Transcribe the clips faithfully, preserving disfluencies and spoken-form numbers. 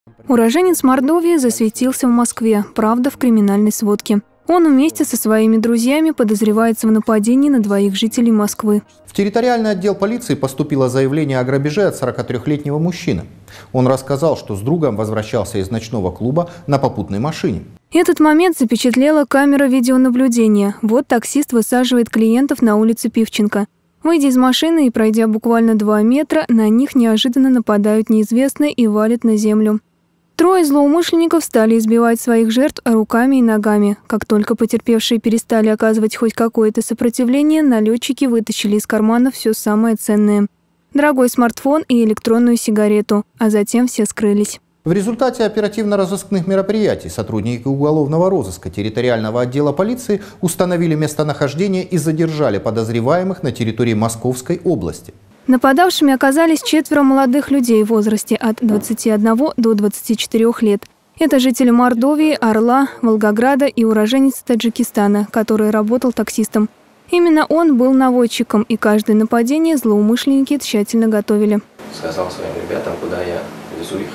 Уроженец Мордовии засветился в Москве, правда, в криминальной сводке. Он вместе со своими друзьями подозревается в нападении на двоих жителей Москвы. В территориальный отдел полиции поступило заявление о грабеже от сорокатрёхлетнего мужчины. Он рассказал, что с другом возвращался из ночного клуба на попутной машине. Этот момент запечатлела камера видеонаблюдения. Вот таксист высаживает клиентов на улице Пивченко. Выйдя из машины и пройдя буквально два метра, на них неожиданно нападают неизвестные и валят на землю. Трое злоумышленников стали избивать своих жертв руками и ногами. Как только потерпевшие перестали оказывать хоть какое-то сопротивление, налетчики вытащили из кармана все самое ценное – дорогой смартфон и электронную сигарету, а затем все скрылись. В результате оперативно-розыскных мероприятий сотрудники уголовного розыска территориального отдела полиции установили местонахождение и задержали подозреваемых на территории Московской области. Нападавшими оказались четверо молодых людей в возрасте от двадцати одного до двадцати четырёх лет. Это жители Мордовии, Орла, Волгограда и уроженец Таджикистана, который работал таксистом. Именно он был наводчиком, и каждое нападение злоумышленники тщательно готовили. Сказал своим ребятам, куда я везу их.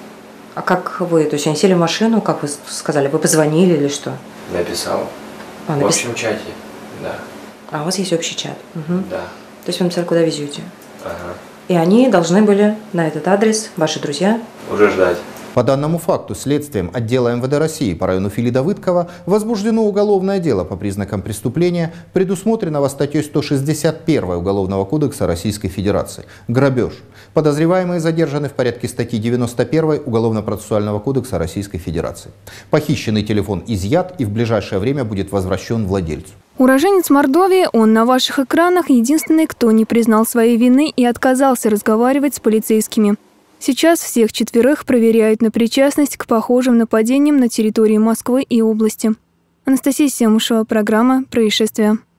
А как вы? То есть они сели в машину, как вы сказали, вы позвонили или что? Написал. А, в напис... общем чате, да. А у вас есть общий чат? Угу. Да. То есть вы написали, куда везете? Ага. И они должны были на этот адрес, ваши друзья? Уже ждать. По данному факту следствием отдела эм вэ дэ России по району Фили-Давыдкова возбуждено уголовное дело по признакам преступления, предусмотренного статьей сто шестьдесят первой Уголовного кодекса Российской Федерации – грабеж. Подозреваемые задержаны в порядке статьи девяносто первой Уголовно-процессуального кодекса Российской Федерации. Похищенный телефон изъят и в ближайшее время будет возвращен владельцу. Уроженец Мордовии, он на ваших экранах единственный, кто не признал своей вины и отказался разговаривать с полицейскими. Сейчас всех четверых проверяют на причастность к похожим нападениям на территории Москвы и области. Анастасия Семушева, программа «Происшествия».